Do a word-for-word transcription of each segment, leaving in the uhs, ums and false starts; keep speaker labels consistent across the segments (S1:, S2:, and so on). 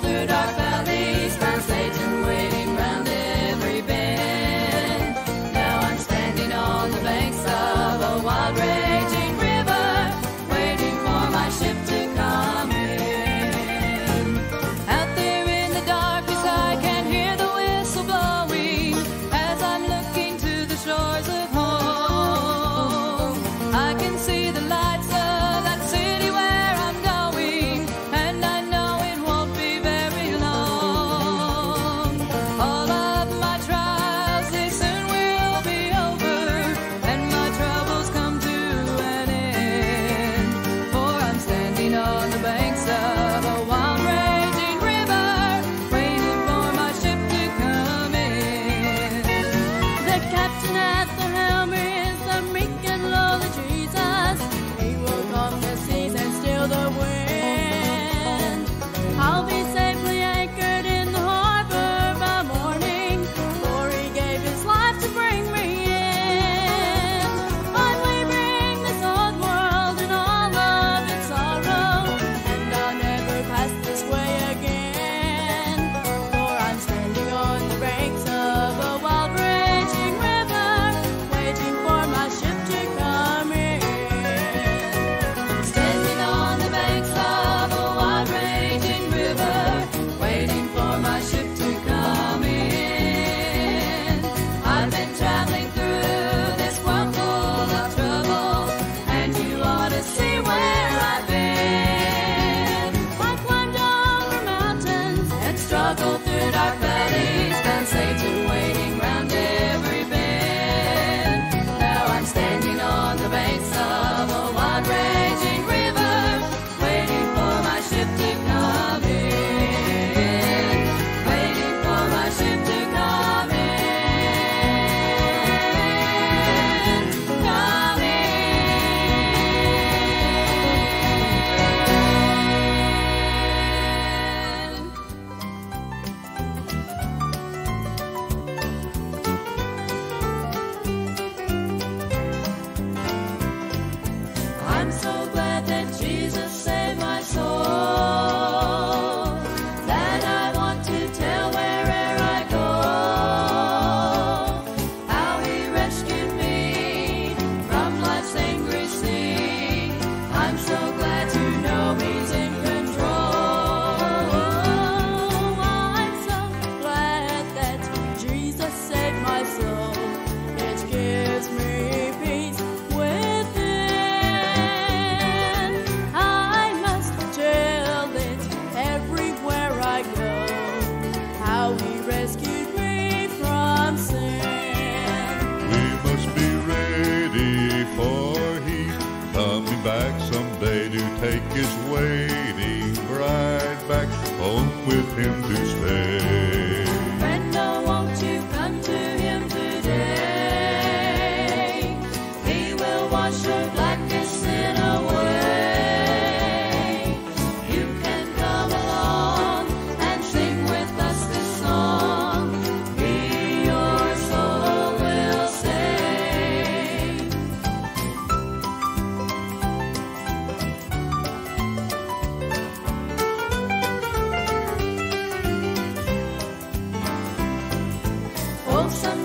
S1: through dark valleys, found Satan waiting round every bend. Now I'm standing on the banks of a wild raging river, waiting for my ship to come in. Out there in the darkness I can hear the whistle blowing as I'm looking to the shores of home. I can see the lights of that city where I'm going, and I know it won't be very long. All of my trials, they soon will be over, and my troubles come to an end. For I'm standing on the banks of a wild raging river, waiting for my ship to come in. The captain at the helm is the meek and lowly Jesus. He will calm the seas and still the wind. I'll be safely anchored in the harbor by morning, for he gave his life to bring me in. I'm leaving this old world and all of its sorrow, and I'll never pass this way again. For I'm standing on the banks of a wild raging river, waiting for my ship to come in. Standing on the banks of a wild raging river, waiting for my ship to come in. I've been traveling through this world full of trouble, and you ought to see where I've been. I climbed over mountains and struggled through dark valleys, found Satan waiting round every bend. Now I'm standing on the banks of a wild raging river, waiting for my ship to come in. Waiting for my ship to come in. Come in. I'm so glad that Jesus saved my soul, that I want to tell where'er I go, how he rescued me from life's angry sea. I'm so glad to know he's in control. I'm so glad that Jesus saved my soul. It gives me peace within. I must tell it everywhere I go, how he rescued me from sin.
S2: We must be ready, for he's coming back someday to take his waiting bride back home with him to stay.
S1: Friend, oh, won't you come to him today? He will wash your blackest sin away. You can come along and sing with us this song. He your soul will save. Oh, some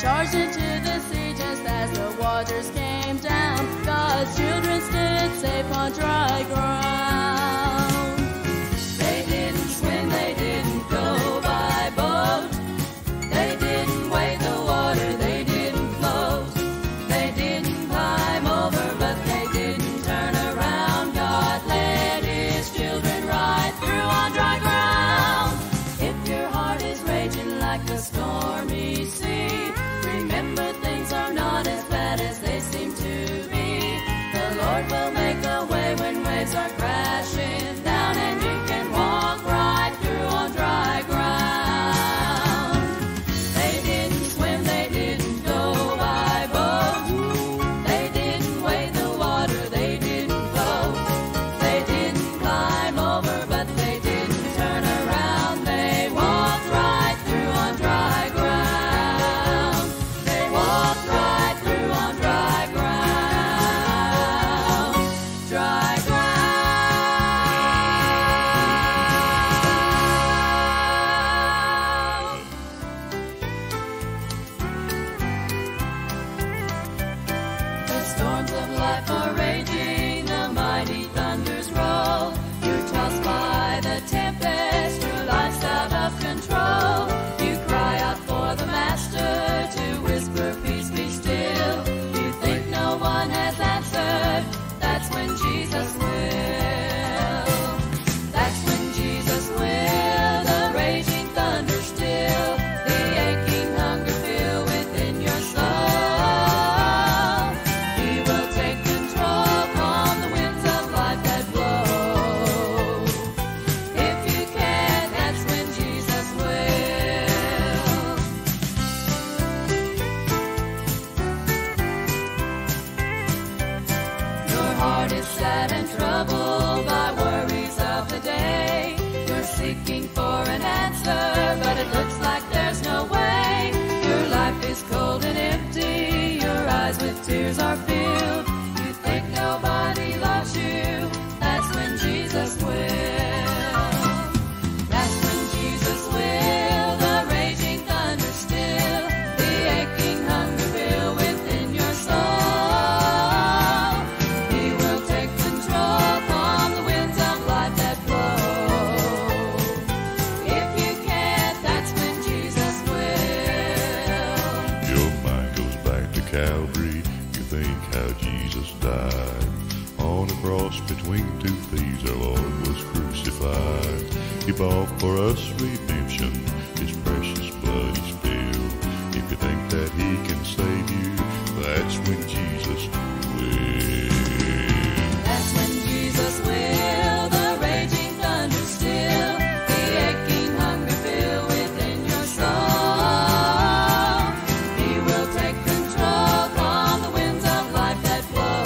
S1: charged into the sea just as the waters came down. God's children stood safe on dry ground. They didn't swim, they didn't go by boat. They didn't wade the water, they didn't float. They didn't climb over, but they didn't turn around. God led his children right through on dry ground. If your heart is raging like a stormy sea, remember things are not as bad as they seem to be. The Lord will make a way when waves are crashing down, and you can walk right through on dry ground. They didn't swim, they didn't go by boat. They didn't wade the water, they didn't float. They didn't climb over, but they didn't turn around. They walked right through on dry ground. They walked right through on dry ground. Dry ground. The storms of life are raging, the mighty thunders roll. You're tossed by the tempest, your life's out of control. You cry out for the Master to whisper, peace, be still. You think no one has answered, that's when Jesus will. That's when Jesus will, the raging thunder still, the aching hunger feel within your soul. He will take control, calm the winds of life that blow. If you can, that's when Jesus will. Your heart is sad and troubled by worries of the day. You're seeking for an answer, but it looks like there's no way. Your life is cold and empty, your eyes with tears are filled. You think nobody loves you, that's when Jesus will. That's when Jesus will, the raging thunder still, the aching hunger feel within your soul. He will take control, calm the winds of life that blow. If you can't, that's when Jesus will.
S2: Your mind goes back to Calvary. You think how Jesus died on a cross between two thieves. Our Lord was crucified. He bought for us redemption. His precious blood he spilled. If you think that he can save you, that's when Jesus will.
S1: That's when Jesus will, the raging thunder still, the aching hunger feel within your soul. He will take control, calm the winds of life that blow.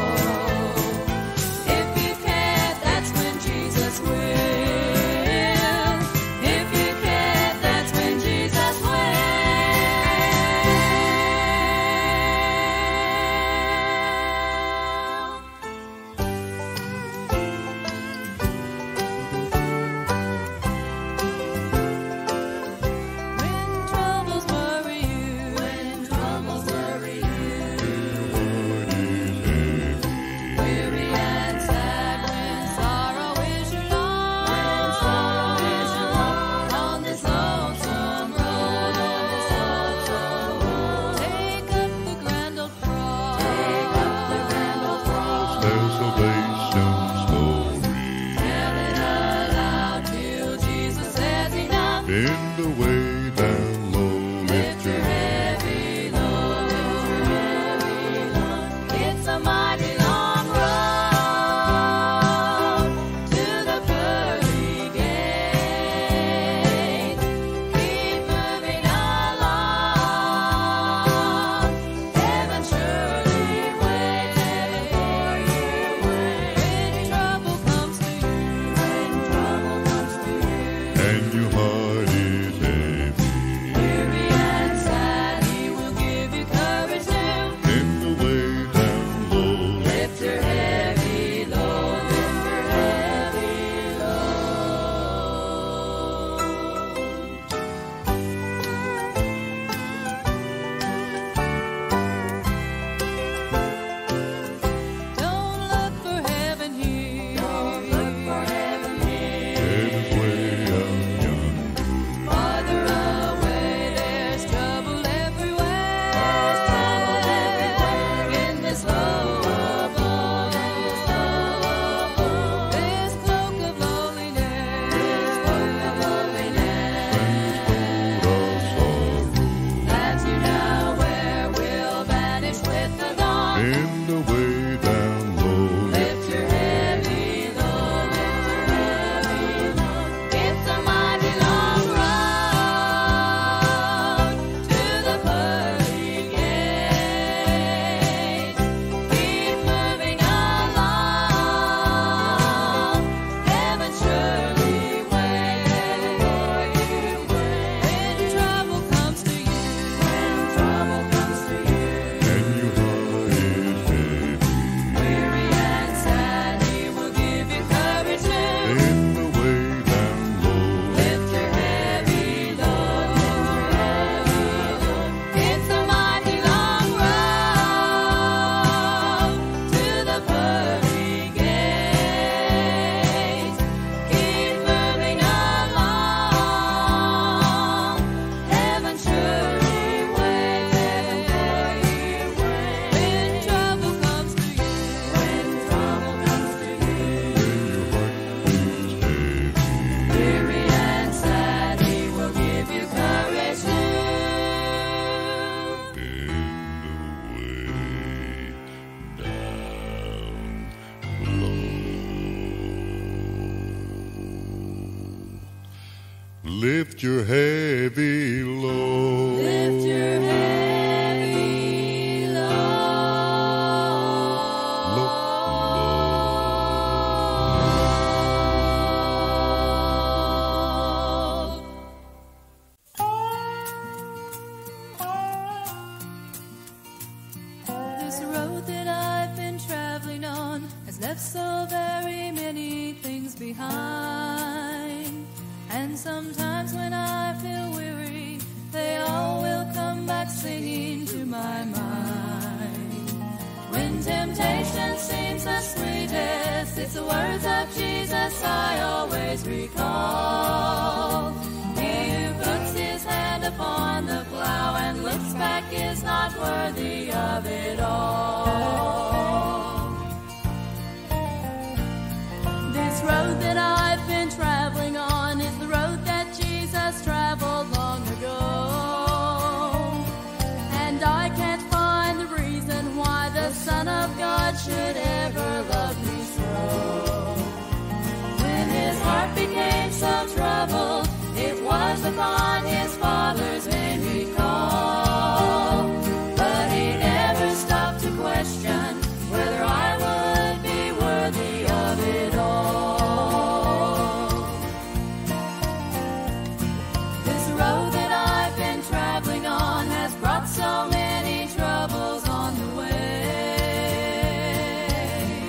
S1: If you can't, that's when Jesus will. If you can't, that's
S2: Lift your heavy load.
S1: Lift your heavy load.
S2: Look
S1: This road that I've been traveling on has left so very many things behind. And sometimes when I feel weary, they all will come back singing to my mind. When temptation seems the sweetest, it's the words of Jesus I always recall. He who puts his hand upon the plow and looks back is not worthy of it all. This road that I've been traveling on is the road that Jesus traveled long ago. And I can't find the reason why the Son of God should ever love me so. When his heart became so troubled, it was upon his Father's name he called. But he never stopped to question whether I would be worthy of it all. This road that I've been traveling on has brought so many troubles on the way.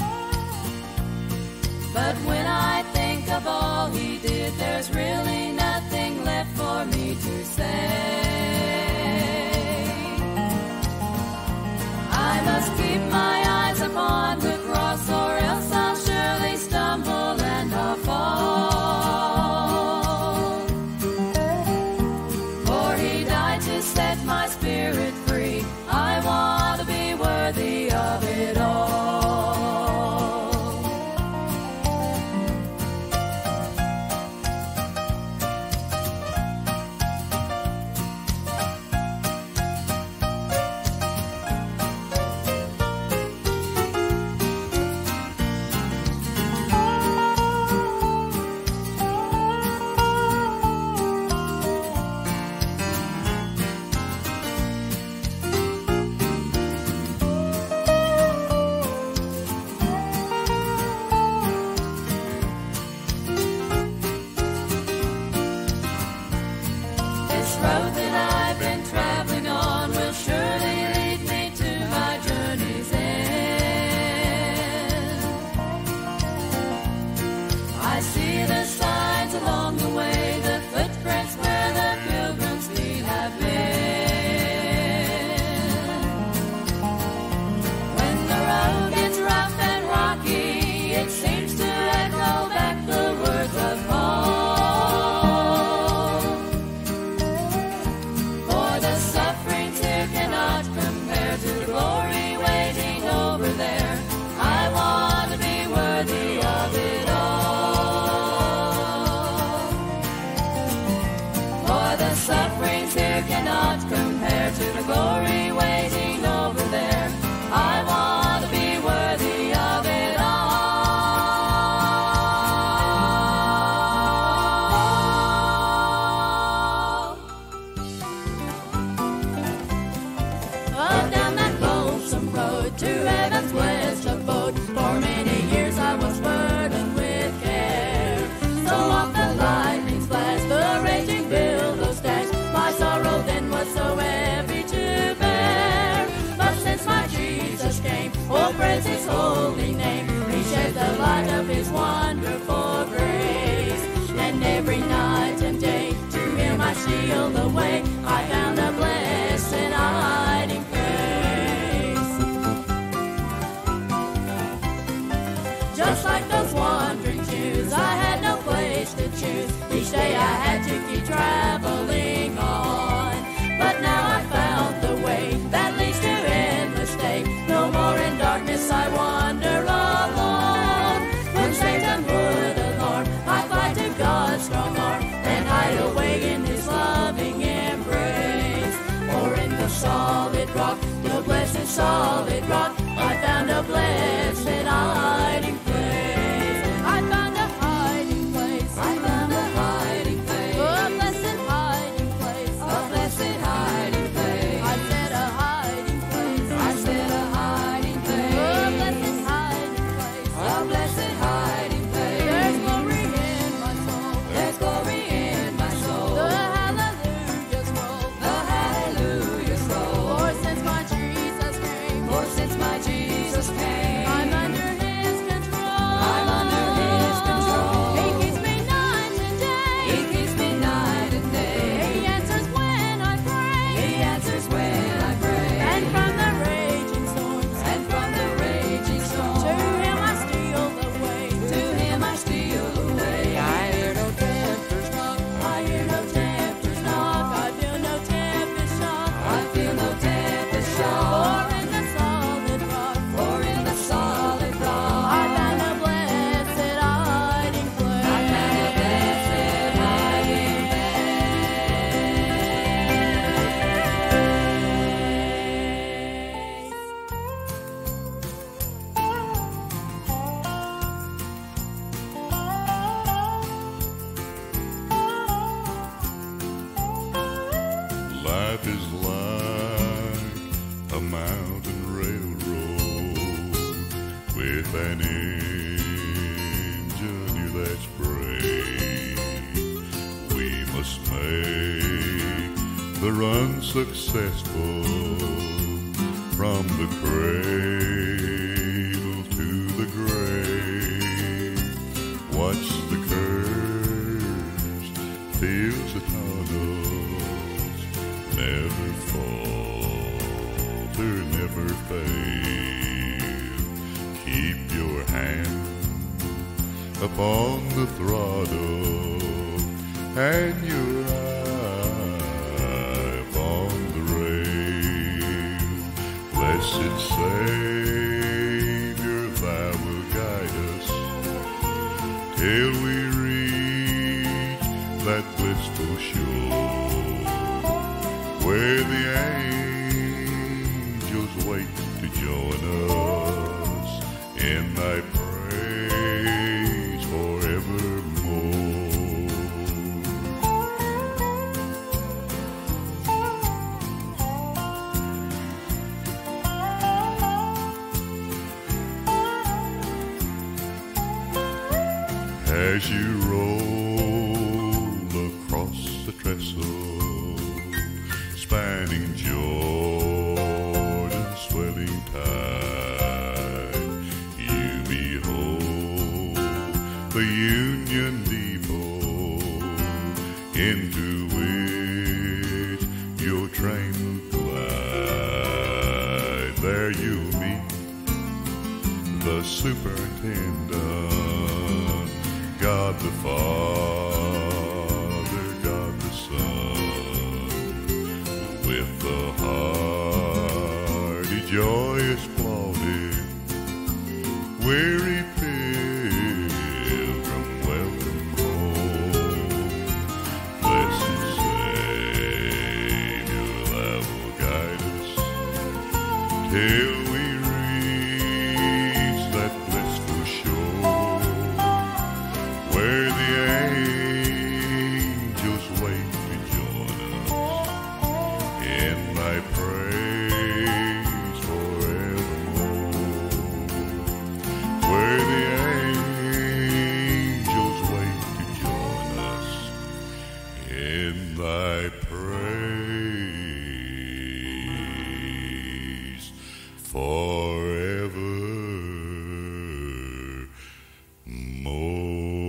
S1: But when I think of all he did, there's really nothing left for me to say. I must keep my eyes upon the cross, or else I'll surely stumble and I'll fall. For he died to set my spirit free. I want to be worthy of it all. Solid rock, I found a blessed hiding place. I found a hiding place. I found a hiding place. Oh,
S2: like a mountain railroad with an engineer that's brave. We must make the run successful from the cradle to the grave. Watch the curves, feel the tunnels, never falter, never fail. Keep your hand upon the throttle and your eye upon the rail. Blessed Savior, thou wilt guide us till we reach that blissful shore where the angels wait to join us in thy praise forevermore. As you roll across the trestle, spanning Jordan's swelling tide, you behold the Union Depot into which your train will glide. There you'll meet the superintendent, God the Father, God the Son, with the hearty, joyous plaudit, weary pilgrim, welcome home. Blessed Savior, thou wilt guide us till we reach that blissful shore where the angels wait to join us in thy praise forevermore. Where the angels wait to join us in thy praise forevermore.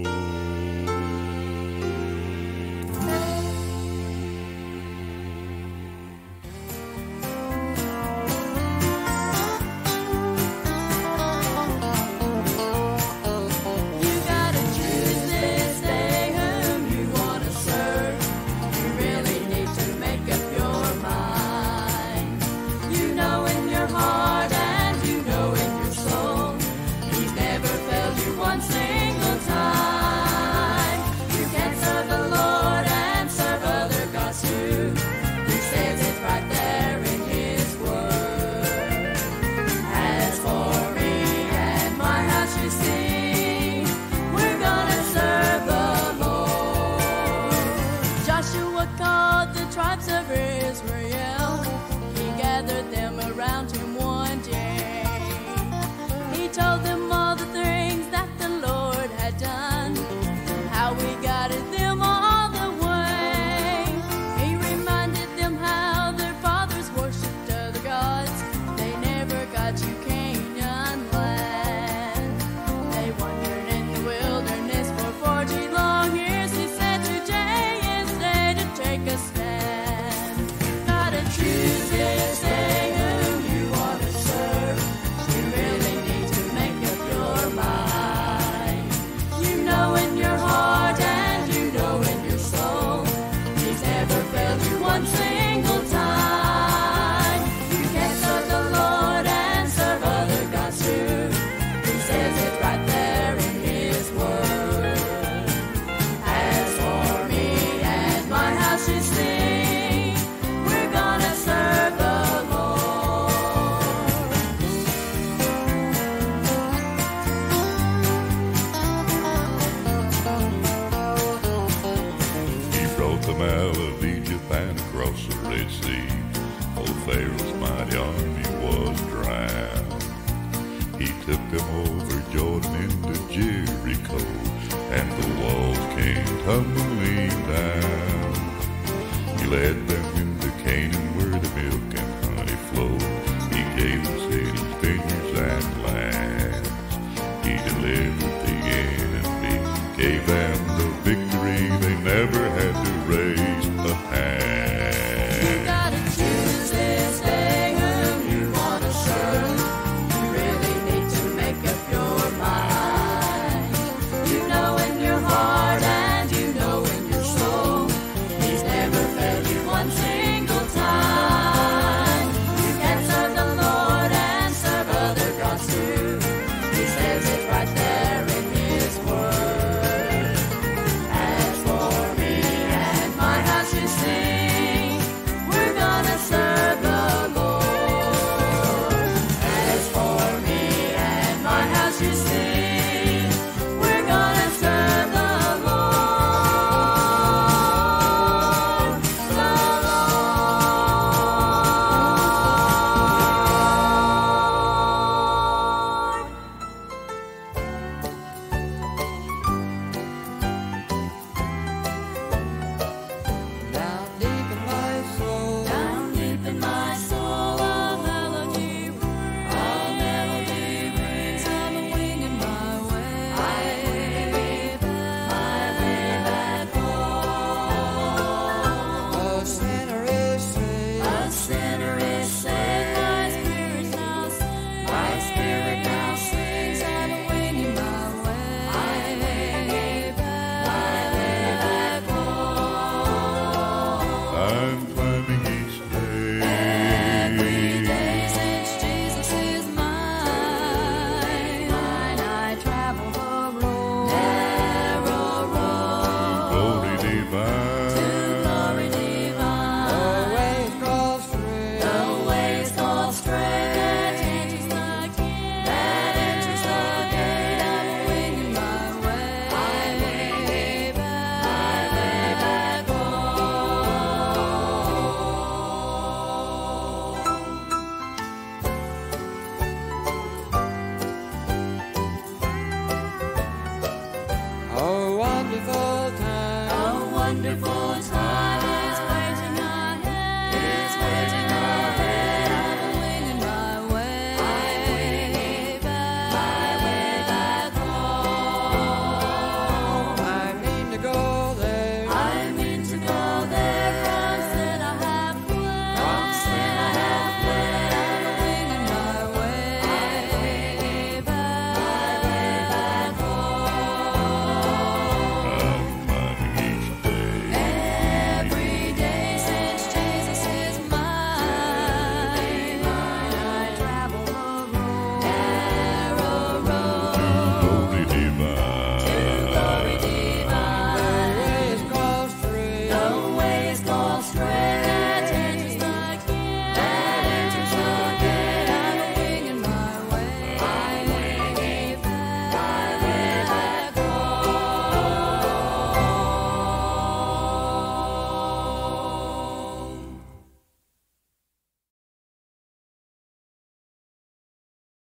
S2: Pharaoh's mighty army was drowned. He took them over Jordan into Jericho, and the walls came tumbling down. He led